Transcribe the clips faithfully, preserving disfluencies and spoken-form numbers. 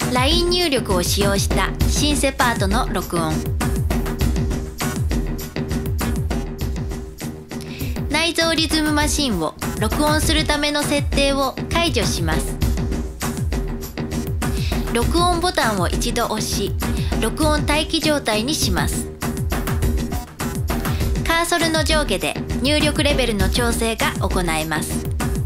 ライン 入力を使用したシンセパートの録音。内蔵リズムマシンを録音するための設定を解除します。録音ボタンを一度押し、録音待機状態にします。カーソルの上下で入力レベルの調整が行えます。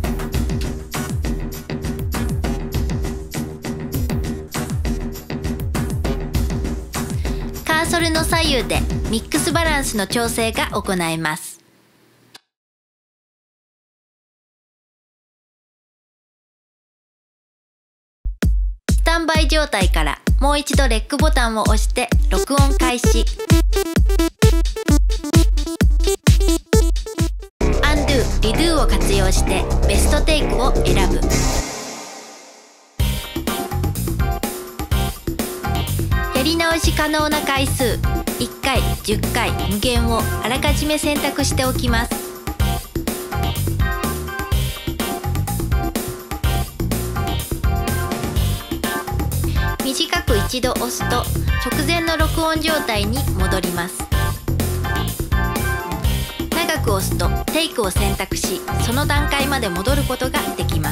カーソルの左右でミックスバランスの調整が行えます。スタンバイ状態からもう一度レックボタンを押して録音開始。アンドゥ、リドゥを活用してベストテイクを選ぶ。やり直し可能な回数いっかい、じゅっかい、無限をあらかじめ選択しておきます。短く一度押すと直前の録音状態に戻ります。長く押すとテイクを選択し、その段階まで戻ることができます。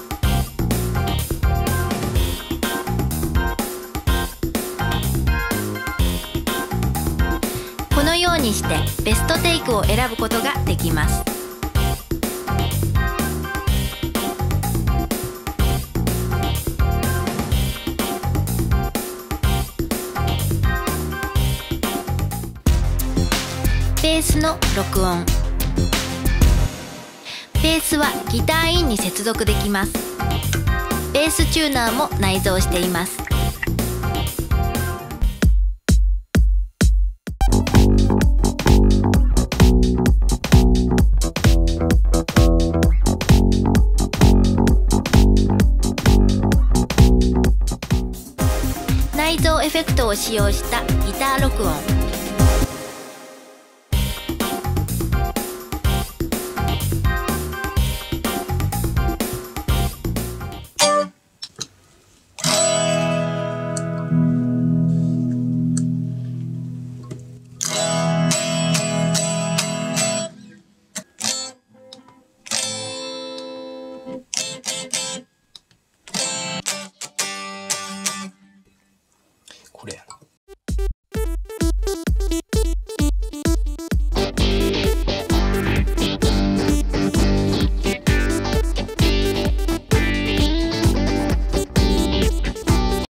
このようにしてベストテイクを選ぶことができます。ベースの録音。ベースはギターインに接続できます。ベースチューナーも内蔵しています。内蔵エフェクトを使用したギター録音。